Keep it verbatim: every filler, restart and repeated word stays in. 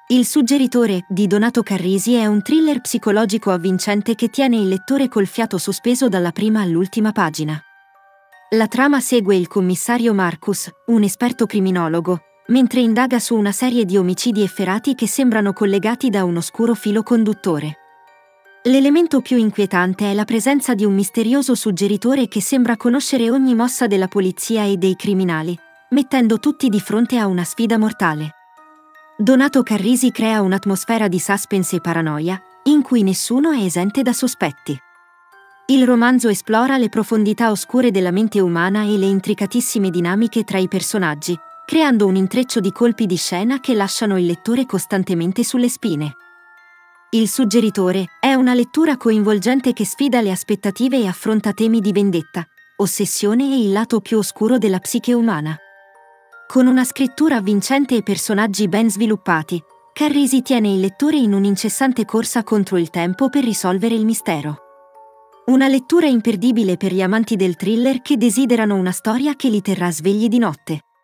Il suggeritore di Donato Carrisi è un thriller psicologico avvincente che tiene il lettore col fiato sospeso dalla prima all'ultima pagina. La trama segue il commissario Marcus, un esperto criminologo, mentre indaga su una serie di omicidi efferati che sembrano collegati da un oscuro filo conduttore. L'elemento più inquietante è la presenza di un misterioso suggeritore che sembra conoscere ogni mossa della polizia e dei criminali, mettendo tutti di fronte a una sfida mortale. Donato Carrisi crea un'atmosfera di suspense e paranoia, in cui nessuno è esente da sospetti. Il romanzo esplora le profondità oscure della mente umana e le intricatissime dinamiche tra i personaggi, creando un intreccio di colpi di scena che lasciano il lettore costantemente sulle spine. Il suggeritore è una lettura coinvolgente che sfida le aspettative e affronta temi di vendetta, ossessione e il lato più oscuro della psiche umana. Con una scrittura avvincente e personaggi ben sviluppati, Carrisi tiene il lettore in un'incessante corsa contro il tempo per risolvere il mistero. Una lettura imperdibile per gli amanti del thriller che desiderano una storia che li terrà svegli di notte.